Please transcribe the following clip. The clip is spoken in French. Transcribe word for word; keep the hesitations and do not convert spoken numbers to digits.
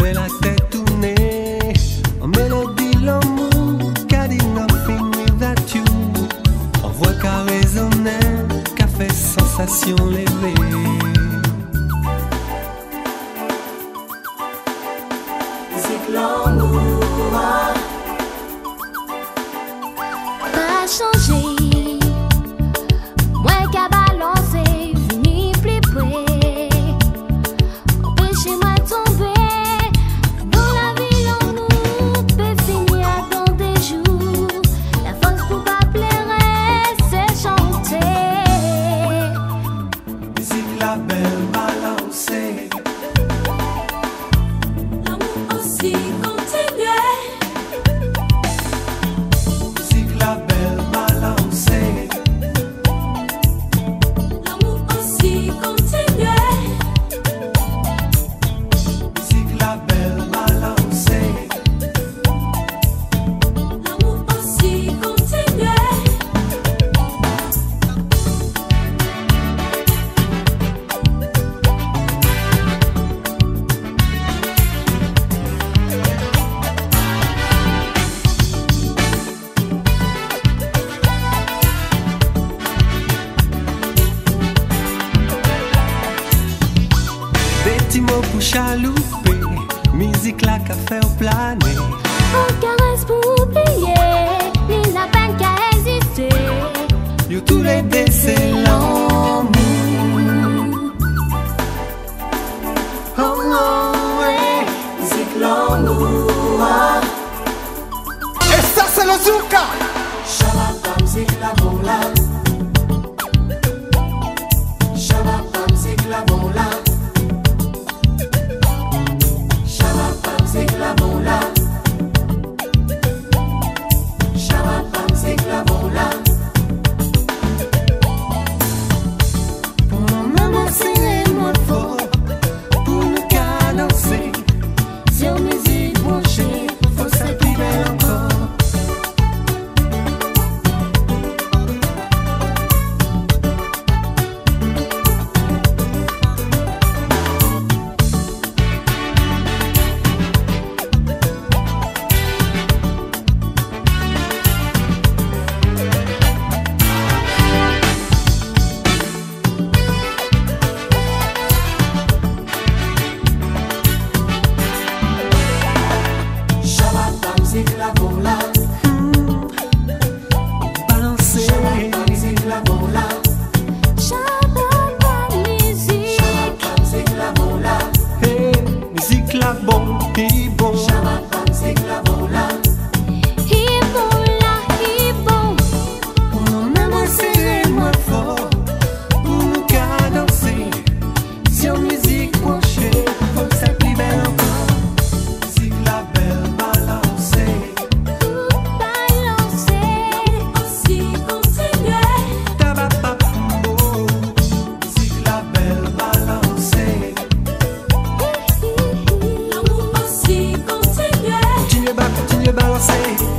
fait la tête tourner. En mélodie, l'amour, qu'a dit nothing without you. En voix qu'a résonné, qu'a fait sensation levée. Mzik lanmou, pas changé. Moi qu'a balancé, venu plus près. Empêchez-moi de tomber dans la vie lanmou. Peut finir dans des jours. La force pour pas pleurer, c'est chanter. Mzik la belle balancée. l'amour aussi continue. Mzik la belle balancée. L'amour aussi continue. Mzik la belle balancée. L'amour aussi continue. Des petits mots pour chalouper, musique la qu'a fait au planer. On caresse pour oublier, ni la peine qu'à exister. Yo tous les deux c'est l'amour. Oh, oh, ouais. Mzik lanmou, Et ça c'est le Zouka. Shabba Mzik lanmou la. Shabba Mzik lanmou la. Shabba Mzik lanmou la. Shabba Mzik lanmou la. Pour nous m'embrasser moins fort, pour nous cadencer. Sur musique branchée, faut ça plus belle encore. Shabba Mzik lanmou la. Balancer, Mzik lanmou la. Shabba Mzik. Shabba Mzik lanmou la. hey, musique la bon, et bon. Shabba Mzik lanmou la. Il bon là, il bon. Pour nous m'embrasser moins fort, pour nous cadencer. Sur musique branchée, faut ça plus belle encore. Musique la belle balancée. Balancer. Aussi continue. Tabapapou. Musique la belle balancée. L'amour aussi continue. Continue, bah, continue balancer.